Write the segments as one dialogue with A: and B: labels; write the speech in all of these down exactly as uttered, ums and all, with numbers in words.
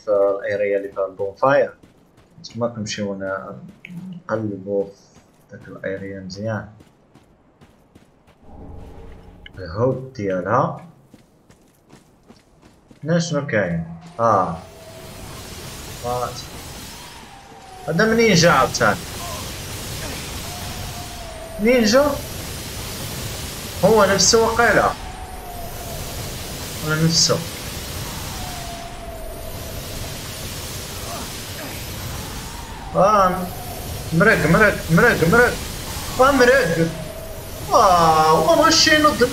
A: في الاريا اللي فيها البون فاير، تما كنمشيو نقلبو في داك الاريا مزيان. الهود ديالها هنا شنو كاين؟ اه وات هذا منين جا عاوتاني؟ منين جا؟ هو نفسه وقيلا ولا نفسه؟ اه مرق مرق مرق مرق اه مرق اه والله ماشي نض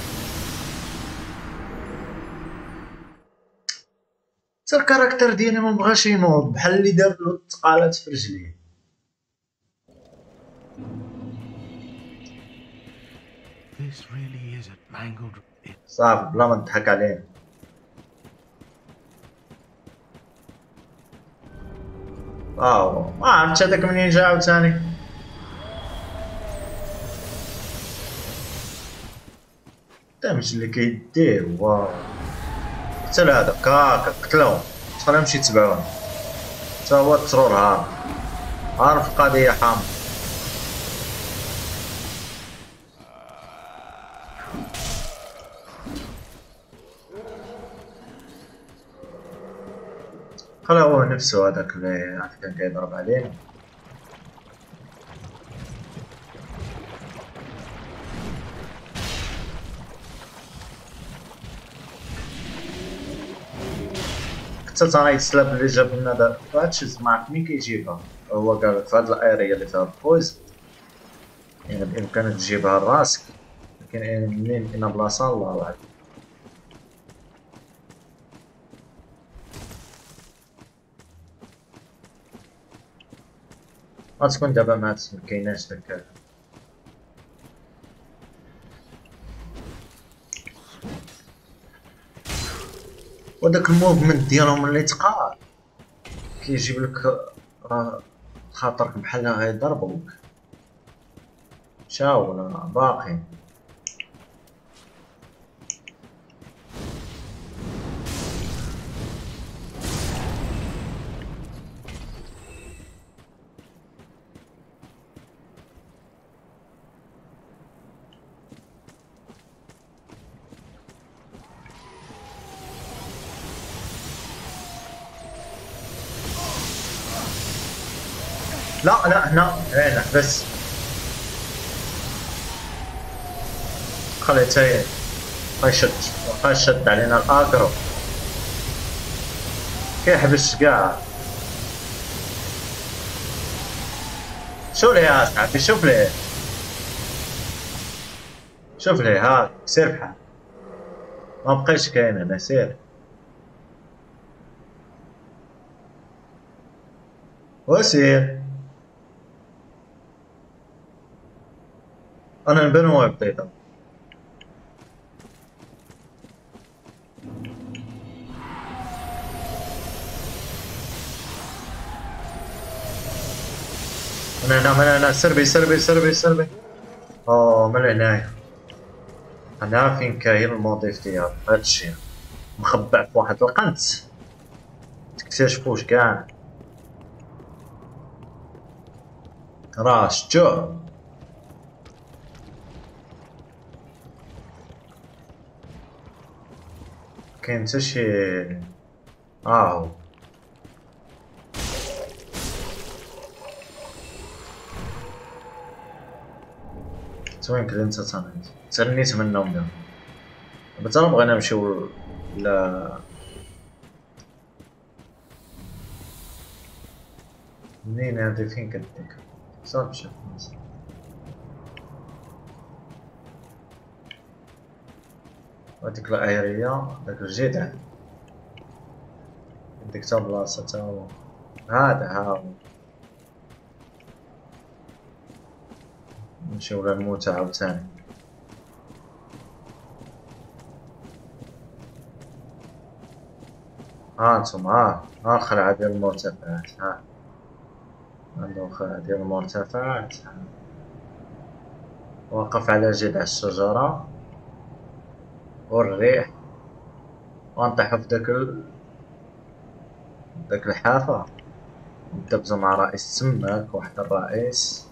A: حتى الكاركتر ديالي مبغاش ينوض بحال اللي دار له التقالات في رجليه. صافي بلا ما تضحك علينا. اه ما عرفتش هذاك منين جا عاوتاني. دامج اللي كيدير واو. حتى لهذاك هاكا قتلوهم خليهم يمشي يتبعونا. تا هو الترول ها عارف القضية حامض. خلا هو نفسه هذاك اللي كان كيضرب علينا. حتى ترى يتسلب اللي جاب لنا دابا هادشي معرف منين كيجيبها. هو قال في هاد الاريا اللي فيها البويز يعني بامكانك تجيبها لراسك، لكن منين فينا بلاصه الله اعلم. غتكون دابا مات مكايناش داك وداك الموفمنت ديالهم اللي تقال كيجيب لك راه خاطرك بحال غيضربوك. مشاو ولا باقي؟ لا لا هنا هنا بس خلي تاين غيشد غيشد علينا الاكرو كيحبس كاع. شوف ليه يا صاحبي شوف ليه شوف ليه هاك سير بحال ما بقيتش كاين هنا سير وسير. انا نبان هو بطيطه انا هنا من هنا سربي سربي سربي سربي. اوه من هنايا انا فين كاين الموظف ديال هادشي مخبع في واحد القنت تكتشفوش كاع راه شتوه. كاين حتى شي هاهو وين كنت انت تنيت ترنيت منهم دابا دابا تا بغينا نمشيو ل منين هادي فين كديك صافي شوف هاديك العيرية داك الجدع ديك تا بلاصة تا هو هذا ها هو نمشيو للموت عاوتاني. ها انتم ها ها الخلعة ديال المرتفعات ها عندهم خلعة ديال المرتفعات واقف على جذع الشجرة والريح ونطيحو في داك ال... داك الحافة ندبزو مع رئيس تماك، واحد الرئيس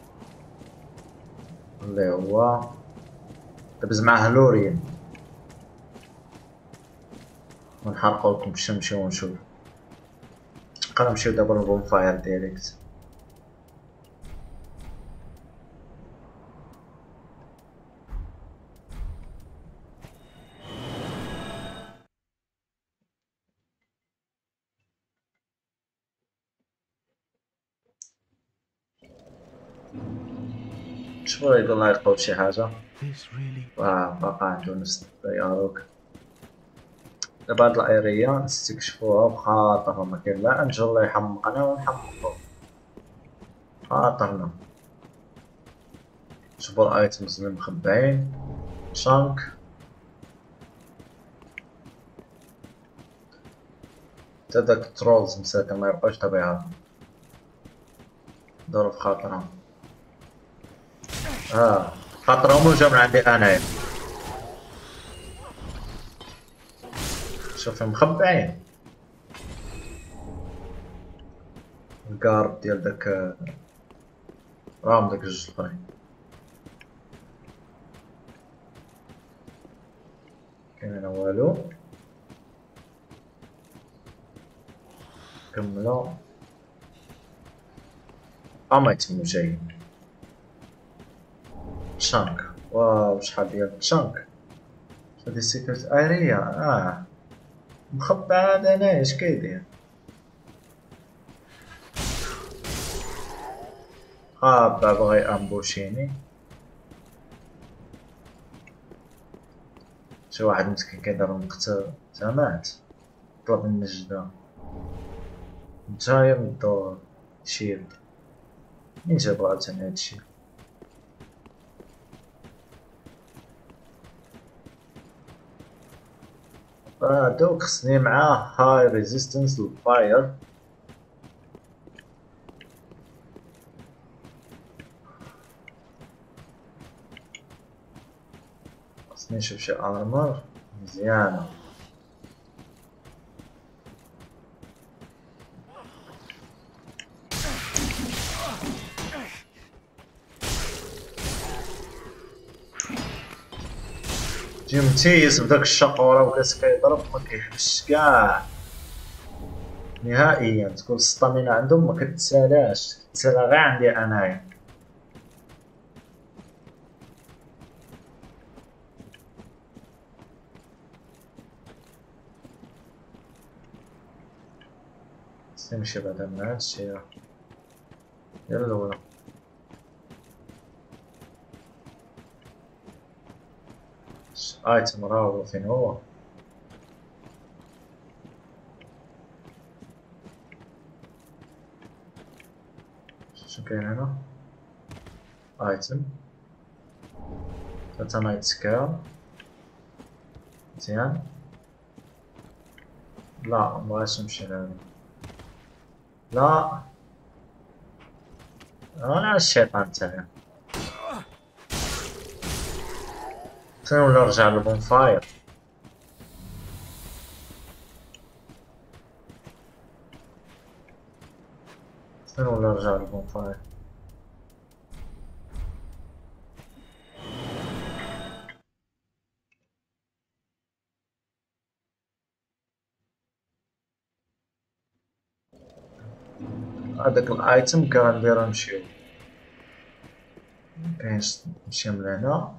A: اللي هو دبز معاه لورين، ونحرقو لكم الشمشي ونشوف. نبقى نمشيو دابا للبون فاير ديريكت. شوفو يقول الله يلقاو شي حاجة. واه باقا عندو نفس الديالوج. دابا هاد الاريا نستكشفوها بخاطر مكاين لا انجل الله يحمقنا ونحمقو خاطرنا. شوفو الايتمز اللي مخبعين. شانك تا داك الترولز مساكن ميبقاوش طبيعة دورو بخاطرهم. اه خاطرهم وجاو من عندي انايا. شوف مخبعين. الكارد ديال داك راهم داك الجوج الاخرين. كاين هنا والو. كملو. اه ما يتمو جايين. شانك واو شحال ديال شانك. هادي سيكريت اريا. اه مخبع هذا هنايا اش كيدير. خابا بغا يامبوشيني. شي واحد مسكين كيدير المقتل تا مات. طلب النجدة. نتايا من الدور شيلد. منين جابو عاوتاني هادشي. اه دوك خصني معاه هاي ريزيستنس للفاير. خصني نشوف شي ارمر مزيانة. جي متيس بداك الشقورة وكاس كيضرب مكيحبش كاع نهائيا. تكون السطامينا عندهم مكتسالاش كتسالى غير عندي انايا. خصني نمشي بعدا من هادشي ديال الاولى. ايتم راهو فين هو. شنو كاين هنا. ايتم تاتا نايت سكال مزيان. لا مبغاش نمشي لهنا. لا انا الشيطان تاعي. فين ولا رجع للبون فاير. فين ولا رجع للبون فاير. هذاك الايتم كان نديرو نمشيو. مكاينش نمشي من هنا.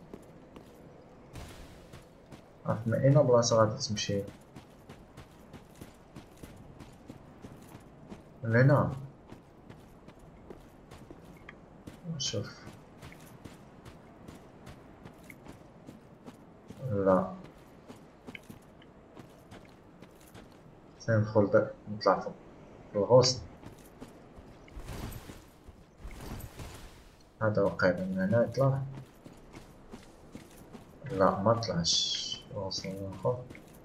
A: عرفت من اين بلاصة غادي تمشي. من هنا. شوف. لا سندخل داك نطلع فوق الغوصن. هذا وقيلا من هنا يطلع. لا ما طلعش الغوصن الاخر.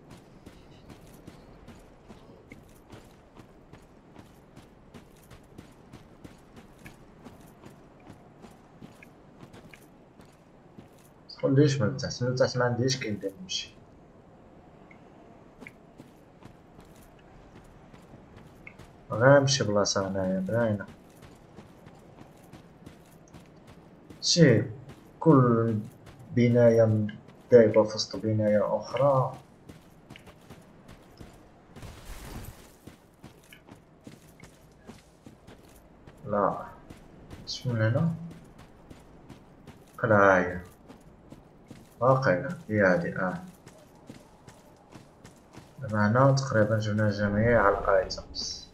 A: تقوليش من تحت من تحت ما عنديش كاين دير نمشي. غنمشي بلاصة هنايا باينة. شي كل بناية دايبة في وسط بناية أخرى. لا اش من هنا؟ لا هي واقيلا هي هادي. اه دابا هنا تقريبا جبنا جميع الايتمز.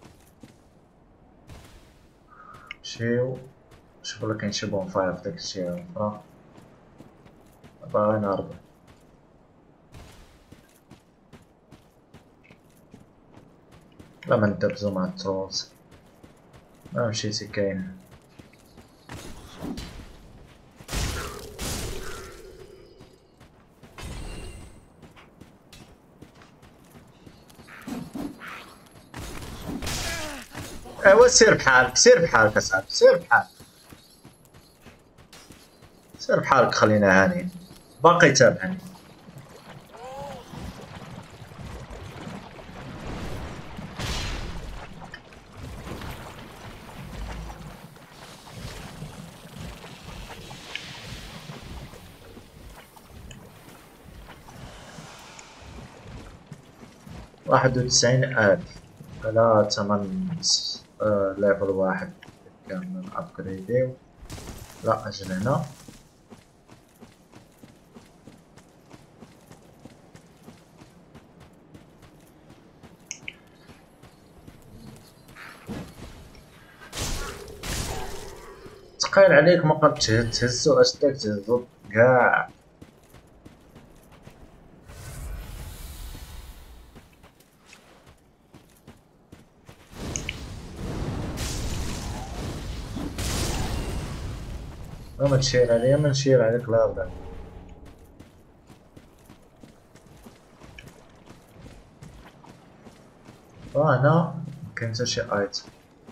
A: نمشيو نشوفو لا كاين شي بونفاير في داك الجهة الأخرى. باغي نهربو. لا ما ندبزو مع الترولز. ما مشيتي كاين. ايوا سير بحالك سير بحالك اصاحبي سير بحالك سير بحالك خلينا هانيين. باقي تابعني. واحد وتسعين ألف على تمن آه ليفل واحد كان ابجريديو. لا أجل هنا. تقيل عليك ما قد تهزو اش داك تهزو كاع. ما تشير عليا ما نشير عليك لا بلا. وهنا مكاين حتى شي ايتم.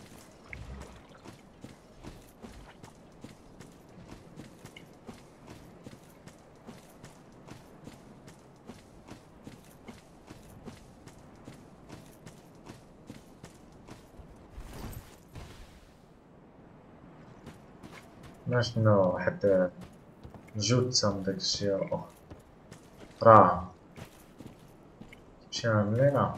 A: ما شنو واحد جثة من داك الجهة الأخرى راه مشينا من هنا.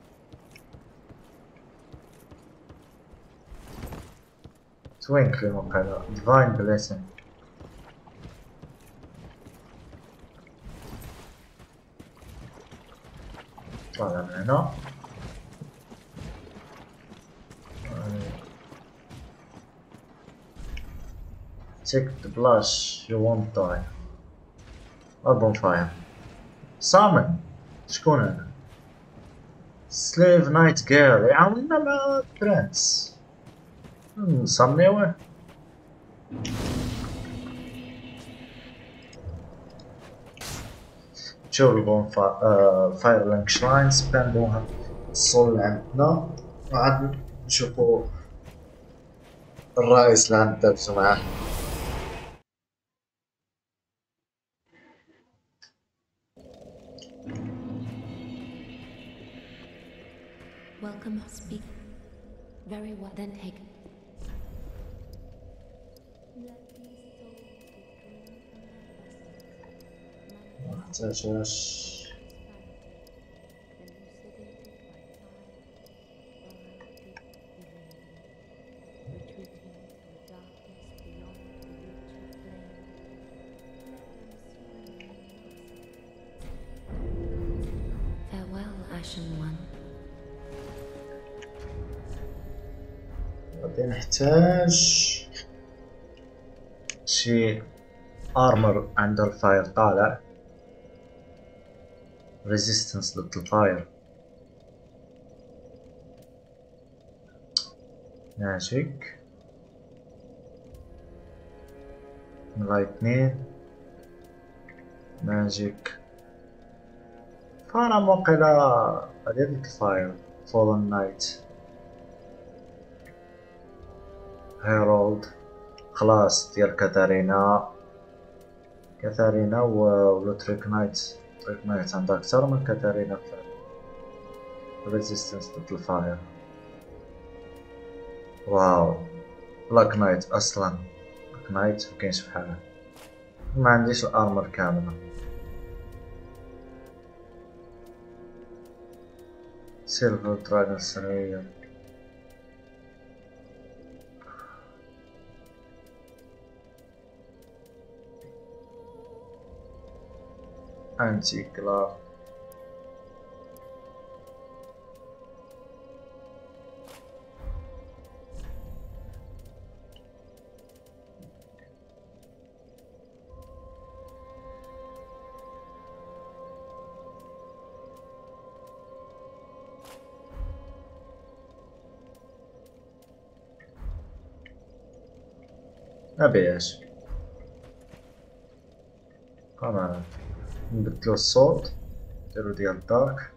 A: توينكلي وقيلا ديفاين بليسين. طالع من هنا. Take the blush, you won't die. A bonfire. Summon. شكون هذا؟ Slave Night Girl يعاوننا مع برنس. نصنيوه. نمشيو للبونفاير فاير لانك شراين سباندوها الصول اللي عندنا وعاد نشوفو الرئيس اللي غندابزو معاه.
B: Welcome, speak. Very well, then take.
A: محتاجاش.
B: Farewell, Ashen One.
A: غادي نحتاج شي ارمر عند الفاير طالع ريزيستنس ضد الفاير. ماجيك لايتنين ماجيك فانا موقيلا هادي ديك الفاير فولن نايت هيرولد خلاص ديال كاتارينا كاتارينا و تريك نايت. تريك نايت عندها اكثر من كاتارينا في ريزيستنس ضد الفاير. واو بلاك نايت اصلا، بلاك نايت مكاينش بحالها. ما عنديش الارمر كامله. سيلفر دراجون سرير. انتي كلاف. مبياش كمان نبدلو الصوت، نديرو ديال دارك.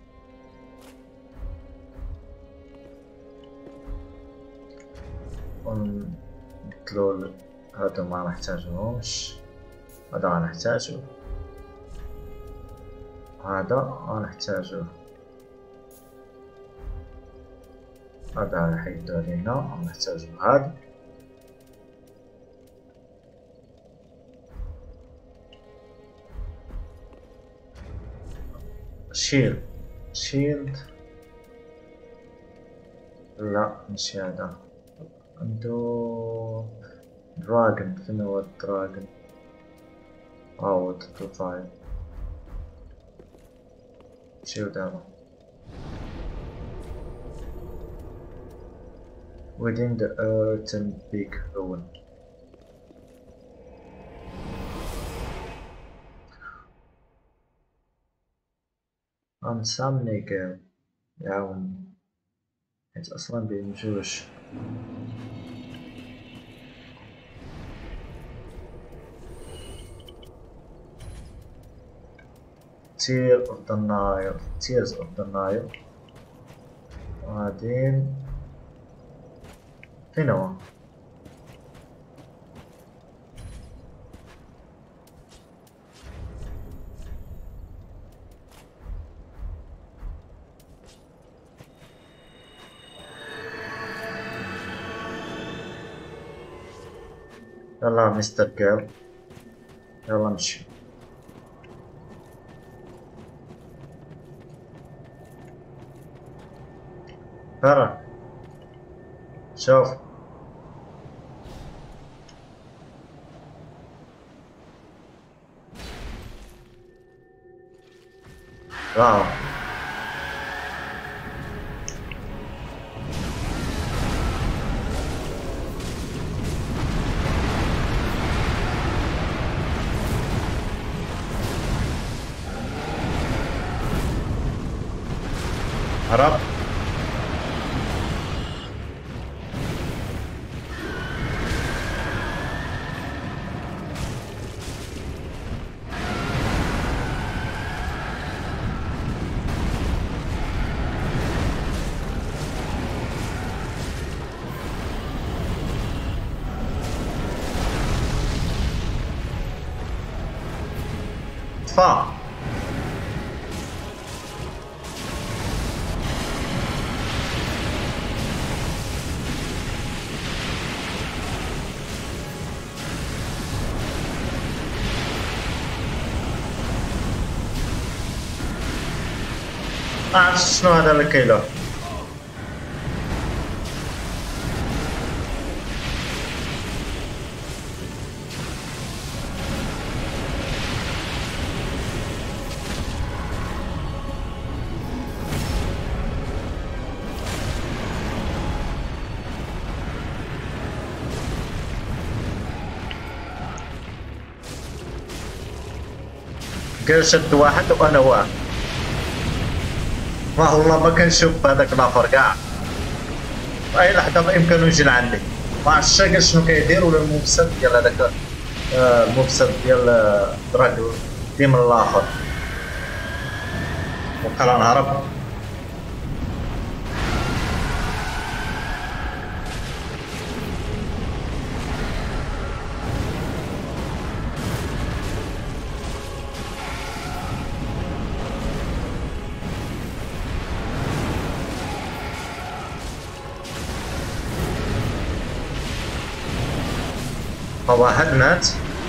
A: ونبدلو هادو ما نحتاجوهمش، هذا غنحتاجو، هذا غنحتاجوه، هذا غنحيدو علينا غنحتاجو هذا. شيلد شيلد لا ماشي هذا، عندو دراجون. فين هو الدراجون؟ هاو تو فايف. مشيو دابا. within the earthen big ruin. غنسامني كاع يعاون حيت اصلا بين جوج. Tear of the Nile. Tears of the Nile. وبعدين فين هو؟ يلا مستر جيل، يلا نمشي. ترى شوف واو هرب. طفى. ما عرفت شنو هذا اللي كايلو. قال شد واحد وانا واحد. والله ما كنشوف هذاك الاخر كاع، اي لحظه بامكانه يجي لعندي. ما عرفتش كاع شنو كيدير، ولا المفسد ديال هذاك المفسد ديال دراغون ديما الاخر. وقال نهرب. واحد مات،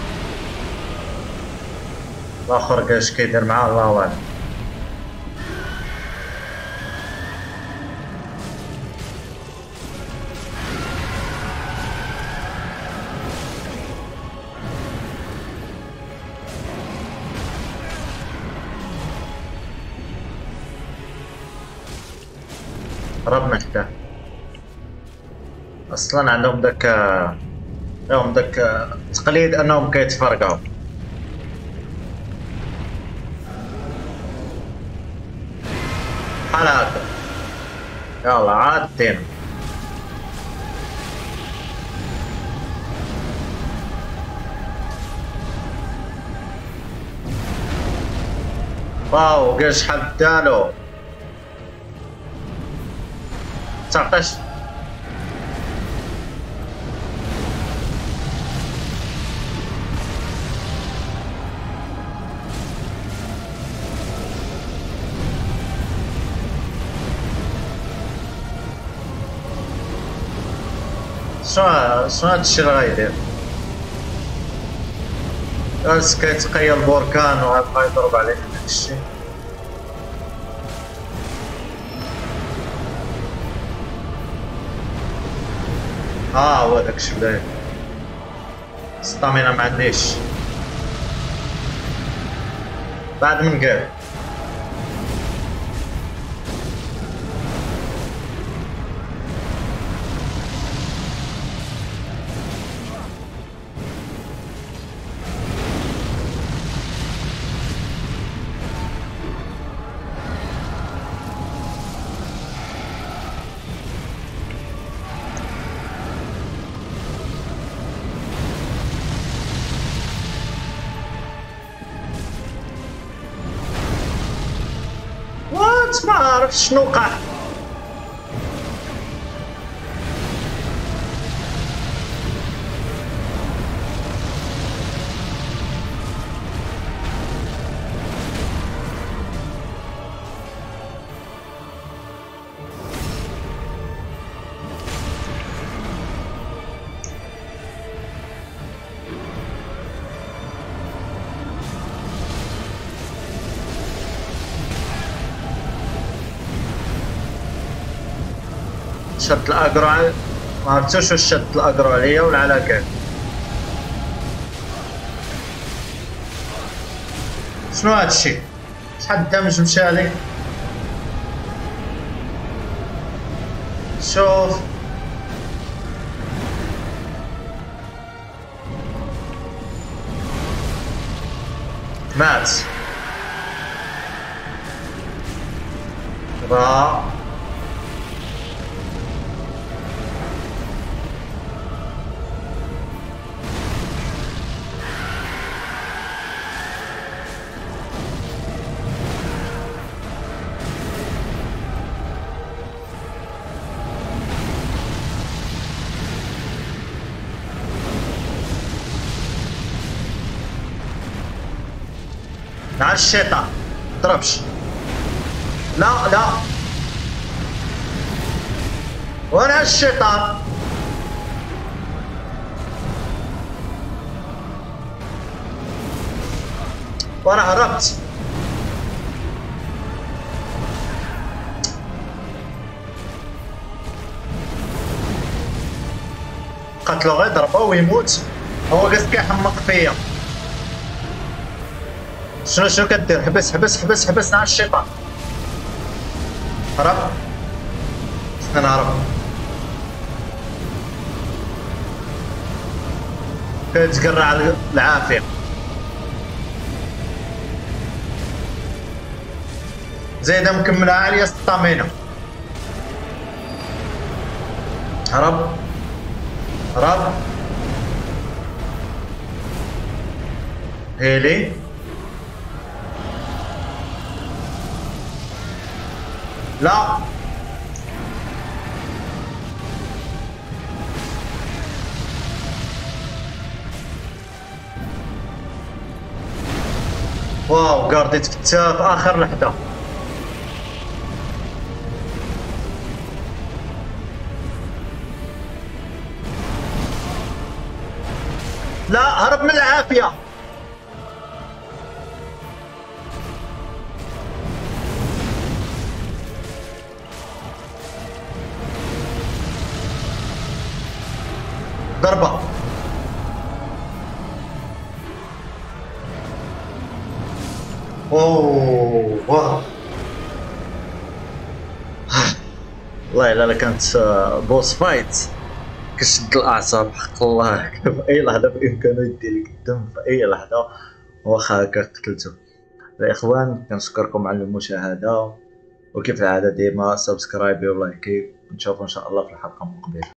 A: الاخر كاش كيدير معاه الله اعلم. هربنا حتى اصلا عندهم داك عندهم داك تقليد انهم كيتفرقعوا. بحال هكا يلا عاد دينا. واو كاع شحال دالو تعطيش. شنو شنو هادشي اللي غايدير؟ جالس كيتقيا البركان وعاد غيضرب علينا داكشي. اه هو داكشي بدا ستامينا ما عنديش بعد من قال. ما عرفت شنو وقع. شد الاجرو على ما عرفتوش واش شد الاجرو عليا ولا على كان. شنو هادشي؟ شحال الدمج مشى عليه؟ شوف مات با على الشيطان ضربش. لا لا وانا الشيطان وانا هربت. قتلو غير ضربه ويموت. هو قاس كيحمق فيا. شنو شنو كدير؟ حبس حبس حبس حبس على الشيطان. هرب خصنا نهرب. كيتقرع العافية. زايدة مكملة عالية ستامينا. هرب هرب هيلي. لا واو قارديت فتاه في اخر لحظه. لا هرب من العافية. ضربة. اوه واو. والله الا لا كانت بوس فايت كشد الاعصاب حق الله. في اي لحظه بامكانه يدي لك الدم في اي لحظه واخا هكا قتلته. الاخوان كنشكركم على المشاهده، وكيف العاده ديما سبسكرايبي ولايكي، نشوفوا ان شاء الله في الحلقه المقبله.